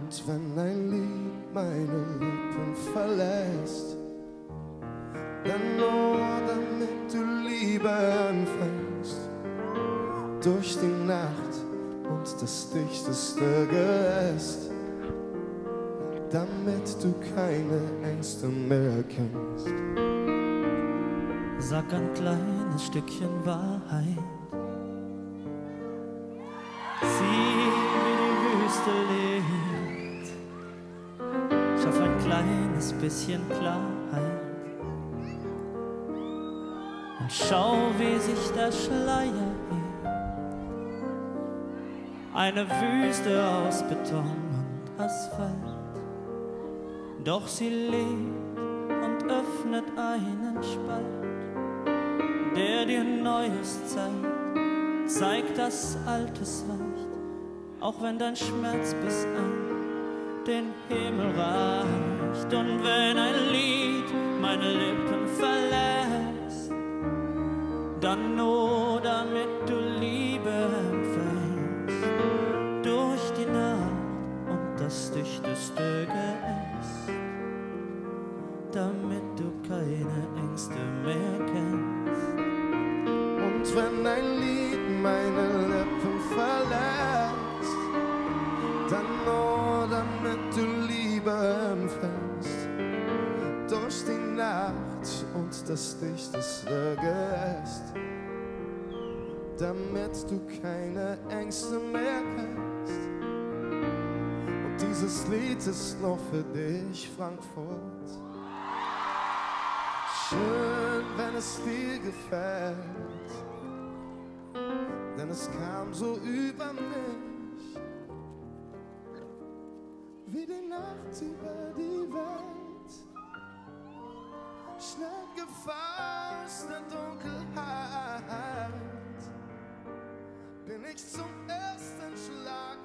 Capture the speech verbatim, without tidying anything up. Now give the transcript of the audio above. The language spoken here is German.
Und wenn ein Lied meine Lippen verlässt, dann nur damit du Liebe anfängst, durch die Nacht und das dichteste Geäst, damit du keine Ängste mehr kennst. Sag ein kleines Stückchen Wahrheit, sieh, wie die Wüste lebt, schaff ein kleines bisschen Klarheit und schau, wie sich der Schleier hebt. Eine Wüste aus Beton und Asphalt, doch sie lebt und öffnet einen Spalt, der dir Neues zeigt, zeigt, dass Altes weicht, auch wenn dein Schmerz bis an den Himmel reicht. Und wenn ein Lied meine Lippen verlässt, dann nur damit du Liebe empfängst, durch die Nacht und das dichteste Geäst, damit du keine Ängste mehr kennst. Und wenn ein Lied meine Lippen verlässt, dann nur damit du Liebe empfängst, durch die Nacht und das dichteste Geäst, damit du keine Ängste mehr kennst. Und dieses Lied ist noch für dich, Frankfurt. Schön, wenn es dir gefällt, denn es kam so über mich, wie die Nacht über die Welt. Schnell gefasst der Dunkelheit, bin ich zum ersten Schlag